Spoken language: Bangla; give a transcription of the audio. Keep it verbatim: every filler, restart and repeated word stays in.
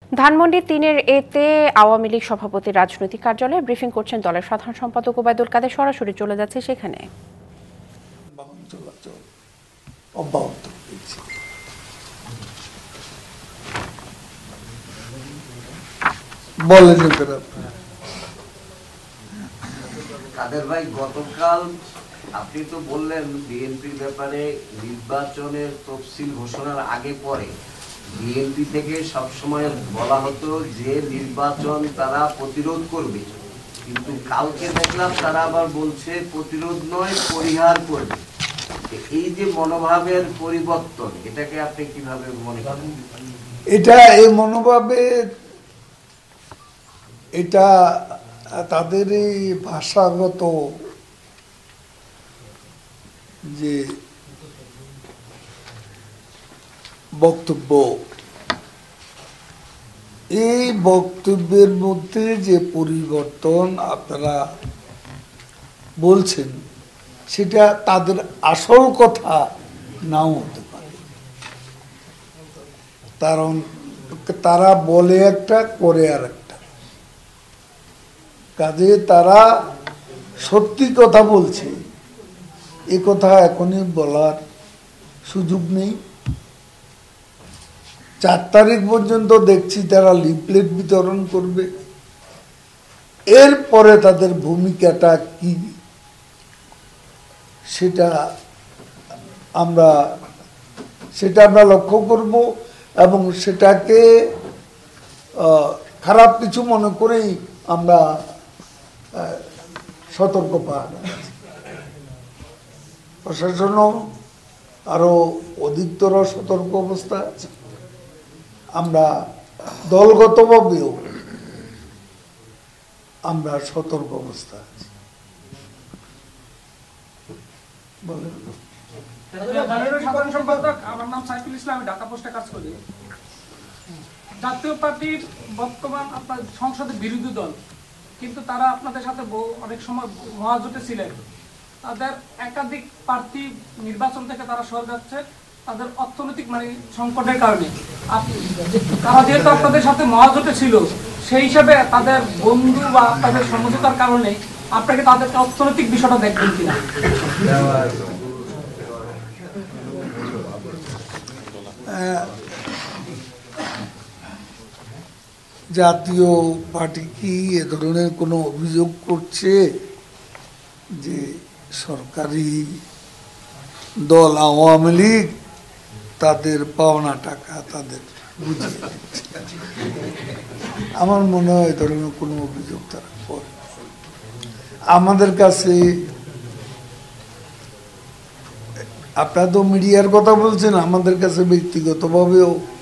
ধানমন্ডি তিনের এতে আওয়ামী লীগ সভাপতির রাজনৈতিক কার্যালয়ে ব্রিফিং করছেন দলের সাধারণ সম্পাদক ওবায়দুল কাদের। সরাসরি চলে যাচ্ছে সেখানে। কাদের ভাই, গতকাল আপনি তো বললেন বিএনপির ব্যাপারে নির্বাচনের তফসিল ঘোষণার আগে পরে বিএনপি থেকে সবসময় বলা হতো যে নির্বাচন তারা প্রতিরোধ করবে, কিন্তু কালকে দেখলাম তারা আবার বলছে প্রতিরোধ নয় পরিহার করবে। এই যে মনোভাবের পরিবর্তন, এটাকে আপনি কিভাবে মনে করেন? এটা এই মনোভাবের এটা তাদের এই ভাষাগত যে বক্তব্য, এই বক্তব্যের মধ্যে যে পরিবর্তন আপনারা বলছেন সেটা তাদের আসল কথা নাও হতে পারে। কারণ তারা বলে একটা করে আর একটা, কাজে তারা সত্যি কথা বলছে এ কথা এখনই বলার সুযোগ নেই। চার তারিখ পর্যন্ত দেখছি তারা লিফলেট বিতরণ করবে, এরপরে তাদের ভূমিকাটা কি সেটা আমরা সেটা আমরা লক্ষ্য করব এবং সেটাকে খারাপ কিছু মনে করেই আমরা সতর্ক পাওয়া যাচ্ছে। প্রশাসনও আরো অধিকতর সতর্ক অবস্থা আছে। আমরা দলগতভাবেও আমরা সতর্ক অবস্থা আছি। বলেন। সাধারণ সম্পাদক, আমার নাম সাইফুল ইসলাম, আমি ঢাকা পোস্টে কাজ করি। জাতীয় পার্টির বর্তমান আপনার সংসদে বিরোধী দল, কিন্তু তারা আপনাদের সাথে অনেক সময় মহাজোটে ছিলেন। তাদের একাধিক প্রার্থী নির্বাচন থেকে তারা সরে যাচ্ছে তাদের অর্থনৈতিক মানে সংকটের কারণে। তারা যেহেতু আপনাদের সাথে মহাজোটে ছিল, সেই হিসাবে তাদের বন্ধু বা তাদের সমঝোতার কারণে আপনাকে তাদের অর্থনৈতিক বিষয়টা দেখবেন কিনা? জাতীয় পার্টি কি এ ধরনের কোনো অভিযোগ করছে যে সরকারি দল আওয়ামী লীগ তাদের পাওনা টাকা তাদের বুঝিয়ে দিচ্ছে? আমার মনে হয় এ ধরনের কোনো অভিযোগ তারা করে। আমাদের কাছে আপনারা তো মিডিয়ার কথা বলছেন, আমাদের কাছে ব্যক্তিগতভাবেও